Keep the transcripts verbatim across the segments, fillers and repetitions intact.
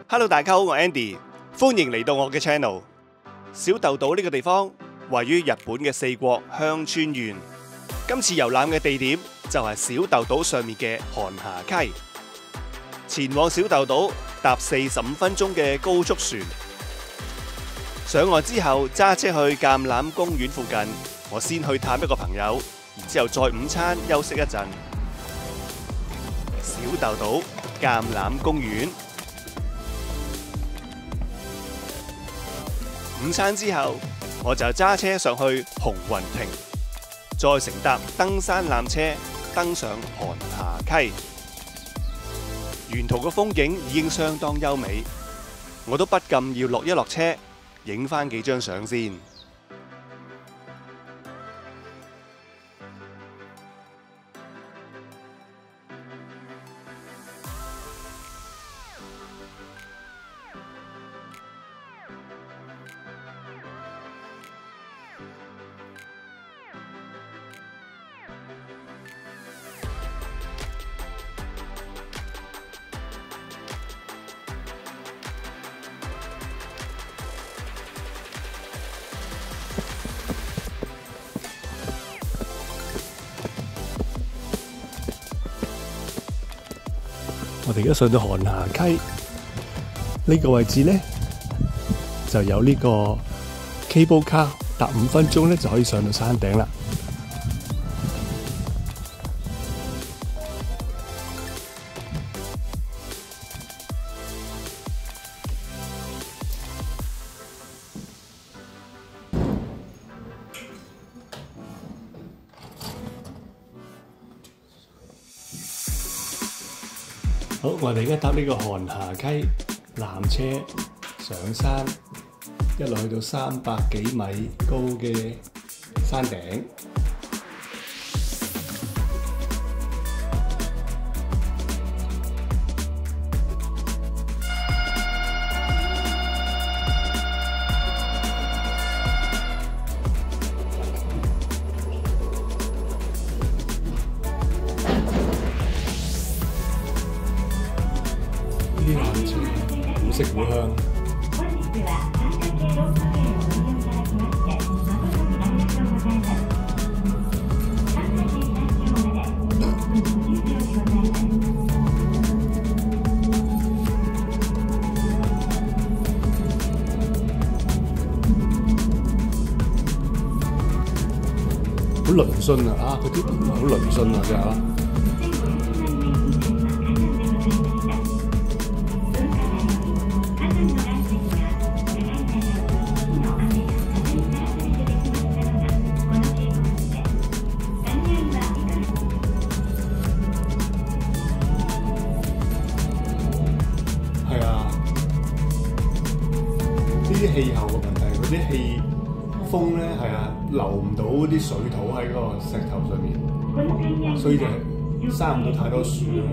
Hello， 大家好，我係 Andy， 歡迎嚟到我嘅 channel。小豆島呢個地方位於日本嘅四國香川縣。今次遊覽嘅地點就係小豆島上面嘅寒霞溪。前往小豆島搭四十五分鐘嘅高速船，上岸之後揸車去橄欖公園附近。我先去探一個朋友，然之後再午餐休息一陣。小豆島橄欖公園。午餐之後，我就揸車上去鴻運亭，再乘搭登山纜車登上寒霞溪。沿途嘅風景已經相當優美，我都不禁要落一落車，影返幾張相先。我哋而家上到寒霞溪呢個位置咧，就有呢個 cable car， 搭五分鐘咧就可以上到山頂啦。好，我哋而家搭呢個寒霞溪纜車上山，一路去到三百幾米高嘅山頂。啲纜車古色古香。好鄰順啊！啊，嗰啲好鄰順啊，真係啊！係啊，呢啲氣候嘅問題，嗰啲氣風咧係啊，流唔到啲水土喺嗰個石頭上面，所以就生唔到太多樹咯。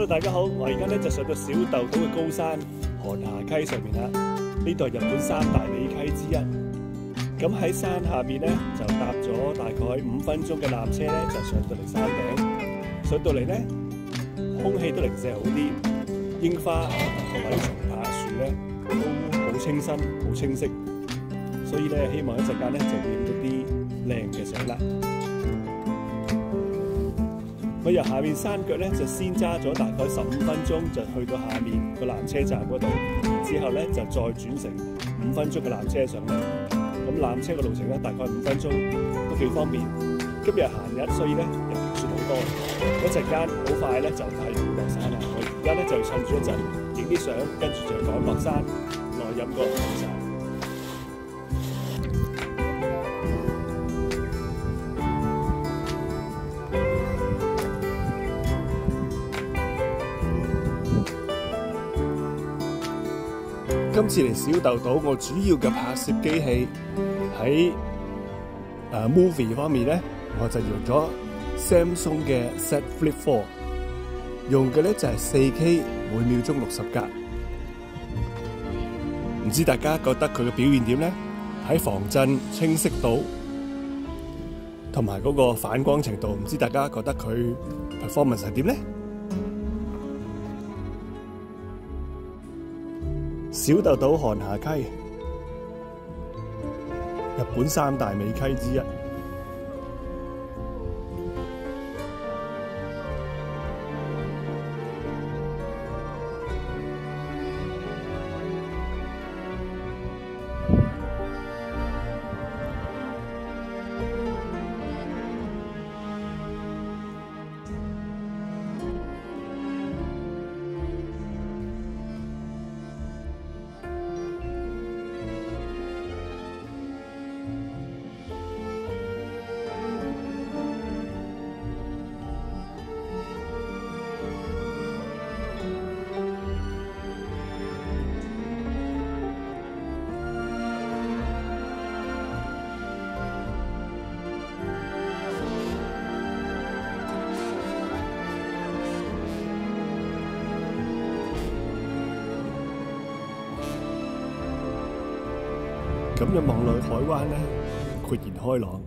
大家好，我而家咧就上到小豆島嘅高山韓霞溪上面啦。呢度係日本三大美溪之一。咁喺山下面咧就搭咗大概五分鐘嘅纜車咧，就上到嚟山頂。上到嚟咧，空氣都零舍好啲，櫻花同埋啲松柏樹咧都好清新、好清晰。所以咧，希望一陣間咧就會影到啲靚嘅相啦。我由下面山腳咧就先揸咗大概十五分鐘，就去到下面個纜車站嗰度，然之後咧就再轉乘五分鐘嘅纜車上嚟。咁纜車嘅路程咧大概五分鐘，都幾方便。今日閒日，所以咧人唔算好多。一陣間好快咧就係會落山啦。我而家咧就趁住一陣影啲相，跟住就趕落山內飲個午茶。今次嚟小豆島，我主要嘅拍攝機器喺誒 movie 方面咧，我就用咗 Samsung 嘅 Z Flip Four， 用嘅咧就係四 K 每秒鐘六十格。唔知大家覺得佢嘅表現點咧？喺防震、清晰度同埋嗰個反光程度，唔知大家覺得佢 performance 係點咧？小豆島韓霞溪，日本三大美溪之一。咁樣望落去海灣咧，豁然開朗。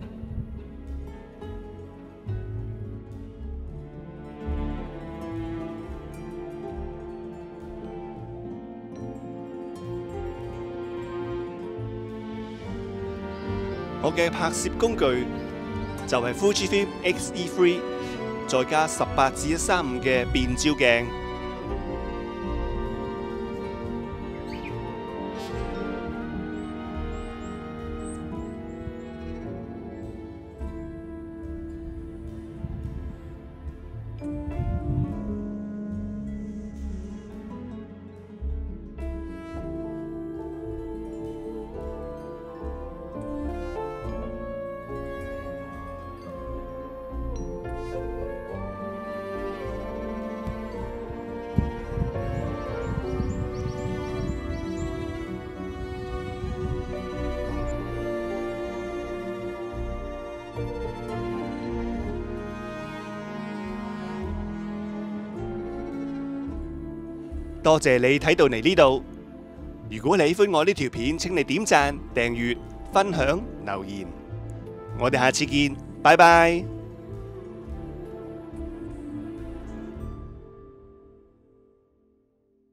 我嘅拍攝工具就係 Fujifilm X E 三，再加十八至一三五嘅變焦鏡。多謝你睇到嚟呢度。如果你喜歡我呢條片，請你點讚、訂閱、分享、留言。我哋下次見，拜拜。